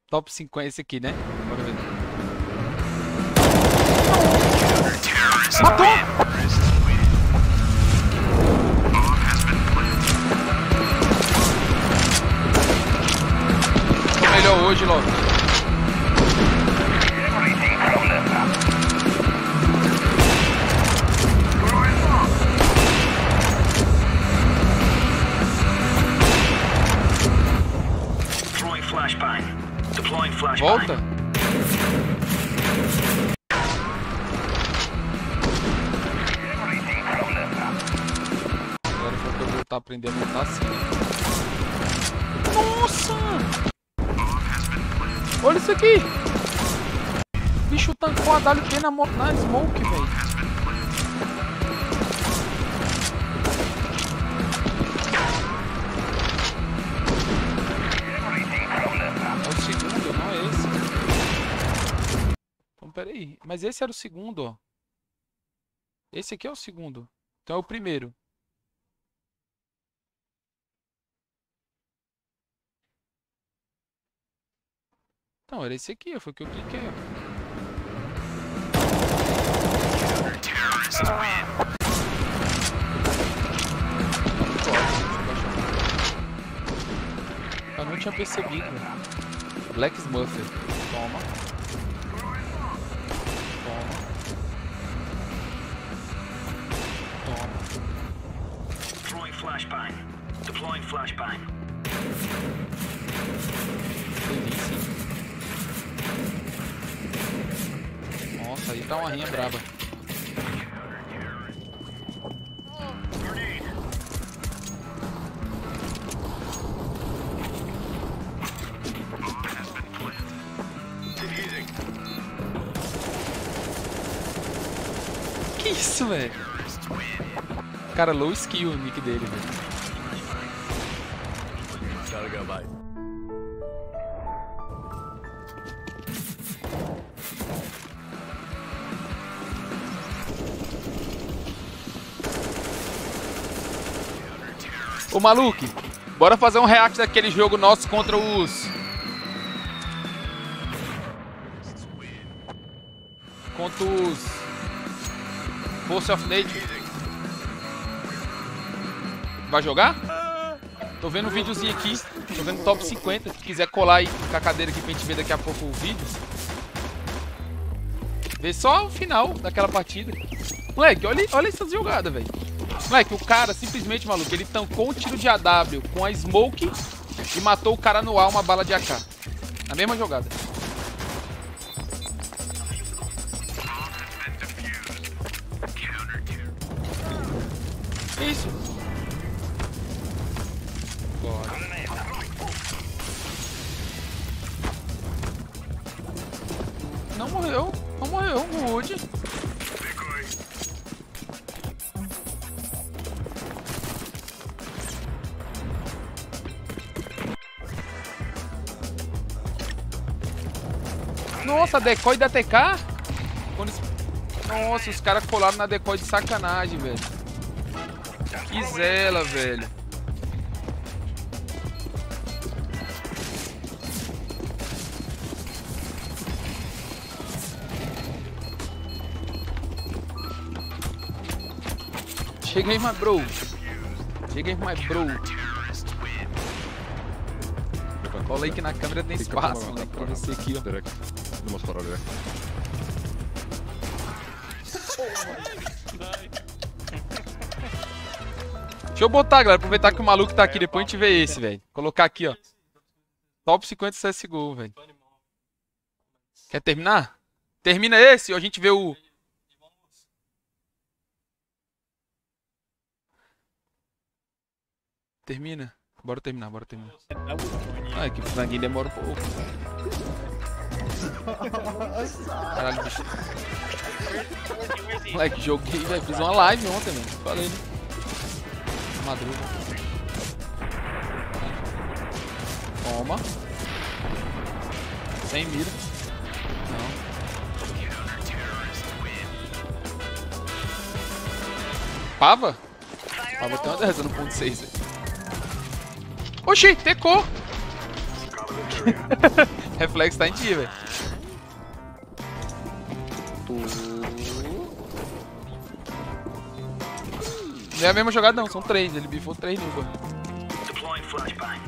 Top 50 esse aqui, né? Bora ver. Matou! Tô melhor hoje, logo. Volta. Agora foi pra eu voltar a aprender a montar assim. Nossa! Olha isso aqui! O bicho tancou a WP na smoke, velho. É o segundo, não é esse. Então, peraí. Mas esse era o segundo, ó. Esse aqui é o segundo. Então é o primeiro. Então, era esse aqui, foi o que eu cliquei, ó. Eu não tinha percebido, velho. Black Smurfer. Toma. Toma. Toma. Deploying flashbang. Delícia. Nossa, aí tá uma rinha braba. Que isso, velho? Cara, low skill o nick dele, velho. Ô, Maluque, bora fazer um react daquele jogo nosso contra os... Contra os... Force of Nature. Vai jogar? Tô vendo um videozinho aqui. Tô vendo top 50. Se quiser colar aí com a cadeira aqui pra gente ver daqui a pouco o vídeo. Vê só o final daquela partida. Moleque, olha essas jogadas, velho. Moleque, o cara simplesmente, maluco, ele tancou um tiro de AW com a smoke e matou o cara no ar uma bala de AK. Na mesma jogada. Que isso? Bora. Não morreu. Não morreu. O Wood. Nossa, decoy da TK? Nossa, os caras colaram na decoy de sacanagem, velho. Que zela, velho. Chega aí, my bro. Chega aí, my bro. Cola aí que na câmera tem espaço, moleque, pra você aqui, ó. Deixa eu botar, galera, aproveitar que o maluco tá aqui, depois a gente vê esse, velho. Colocar aqui, ó. Top 50 CSGO, velho. Quer terminar? Termina esse ou a gente vê o... Termina. Bora terminar, bora terminar. Ah, é que o franguinho demora um pouco. Caralho, bicho. Moleque, joguei, velho. Fiz uma live ontem, velho. Falei, né? Madruga. Toma. Sem mira. Não. Pava? Pava tem uma 10 no ponto 6, velho. Oxi, tecou! Reflexo tá em dia, velho. Não é a mesma jogada não, são 3. Ele bifou 3 no gol. Deploying flashbang.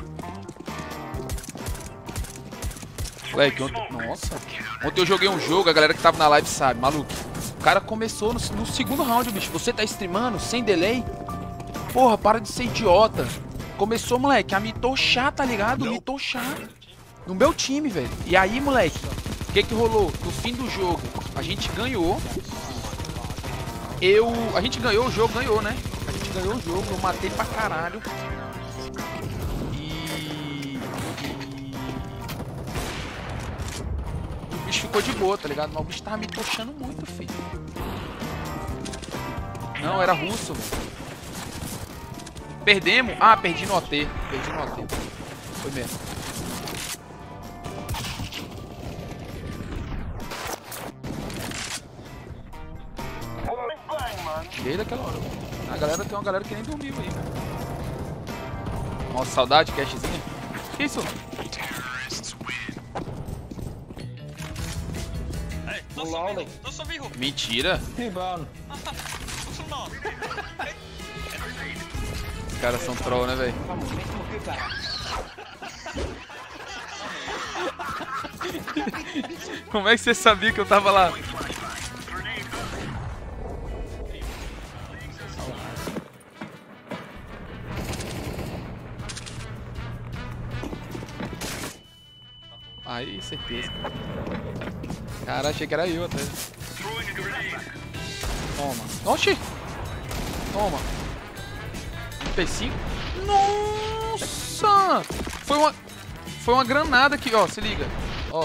Moleque, ontem... Nossa. Ontem eu joguei um jogo, a galera que tava na live sabe, maluco. O cara começou no segundo round, bicho. Você tá streamando sem delay? Porra, para de ser idiota. Começou, moleque, a me tochar, tá ligado? Me tochar. No meu time, velho. E aí, moleque, o que rolou? No fim do jogo, a gente ganhou. A gente ganhou o jogo, ganhou, né? A gente ganhou o jogo, eu matei pra caralho. O bicho ficou de boa, tá ligado? Mas o bicho tava me tochando muito, filho. Não, era russo, velho. Perdemos? Ah, perdi no OT. Perdi no OT. Foi mesmo. Desde aquela hora. A galera tem uma galera que nem dormiu aí, velho. Nossa, saudade, cashzinha. Que isso? Mentira. Os caras são troll, né, velho? Como é que você sabia que eu tava lá? Aí, certeza. Cara, achei que era eu até. Toma. Oxi! Toma. MP5. Nossa! Foi uma granada aqui, ó. Se liga. Ó.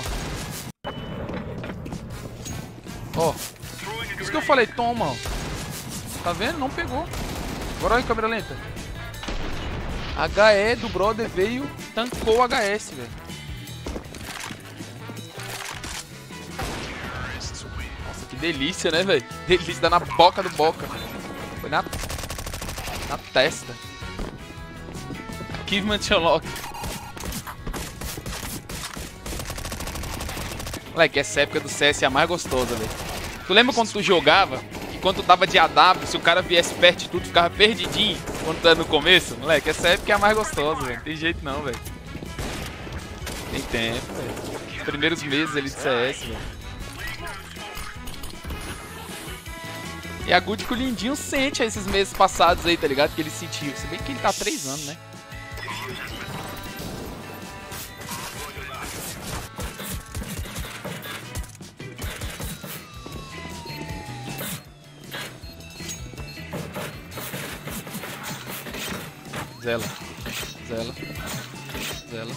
Ó. Isso que eu falei. Toma, ó. Tá vendo? Não pegou. Bora aí, câmera lenta. HE do brother veio, tancou o HS, velho. Nossa, que delícia, né, velho? Delícia, dá na boca do Boca. Foi na testa. Achievement Unlock. Moleque, essa época do CS é a mais gostosa, velho. Tu lembra quando tu jogava e quando tu tava de AW, se o cara viesse perto de tu, tu ficava perdidinho quando tu era no começo? Moleque, essa época é a mais gostosa, velho. Tem jeito não, velho. Tem tempo, velho. Os primeiros meses ali de CS, velho. E a Good que o Lindinho sente esses meses passados aí, tá ligado? Que ele sentiu. Se bem que ele tá há 3 anos, né? Zela. Zela. Zela.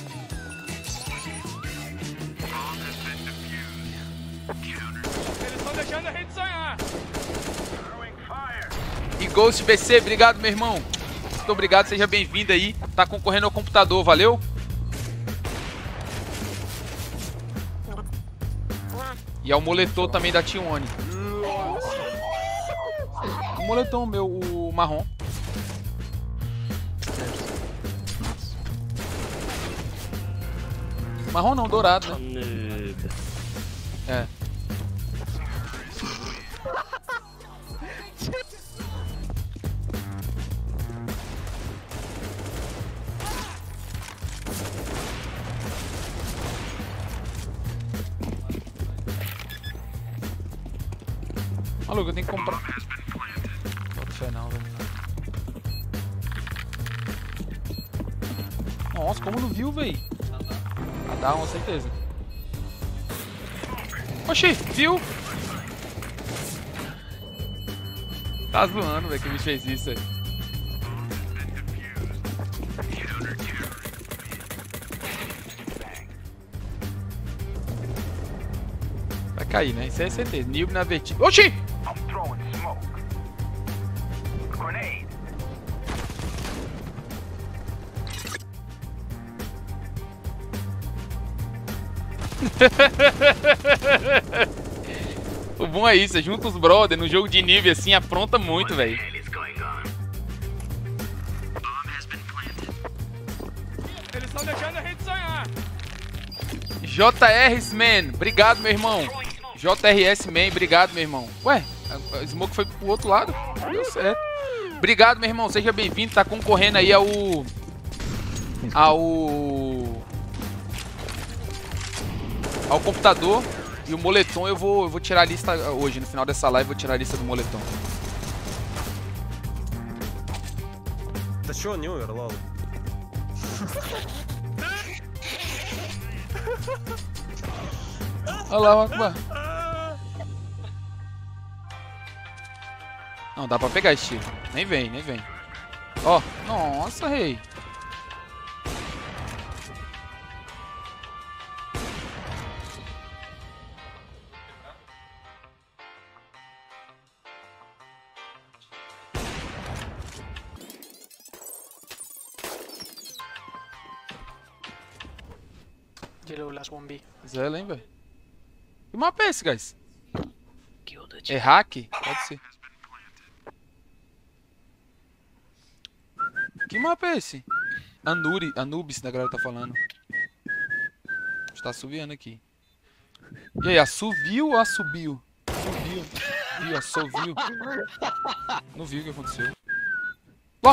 Eles estão deixando a gente sonhar. E Ghost BC, obrigado, meu irmão. Muito obrigado, seja bem-vindo aí. Tá concorrendo ao computador, valeu? E ao moletom também da Tione. O moletom meu, o marrom. Marrom não, dourado, né? É. Maluco, eu tenho que comprar. Bota fé não, velho. Nossa, como não viu, velho? Ah, dá uma certeza. Oxi, viu? Tá zoando, velho, que me fez isso aí. Vai cair, né? Isso é certeza. Nilb na vertigo. Oxi! O bom é isso, é junto os brother no jogo de nível assim, apronta muito, velho. Eles estão deixando a gente sonhar. JRS Man, obrigado, meu irmão. JRS Man, obrigado, meu irmão. Ué, a Smoke foi pro outro lado? Deu certo. Obrigado, meu irmão. Seja bem-vindo. Tá concorrendo aí ao computador. E o moletom eu vou tirar a lista hoje. No final dessa live eu vou tirar a lista do moletom. Да чё, не умер, лол? Olha lá, Akbar. Não, dá pra pegar esse tiro. Nem vem, nem vem. Ó, nossa, rei. Yellow last 1B. Zela, hein, velho. Que mapa é esse, guys? Kill the É hack? Pode ser. Que mapa é esse? Anubis, a galera tá falando. Está assoviando aqui. E aí, assoviu ou assobiu? Assoviu. Viu, assoviu. Não vi o que aconteceu. Ó!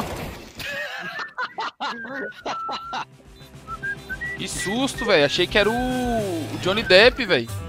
Que susto, velho. Achei que era o Johnny Depp, velho.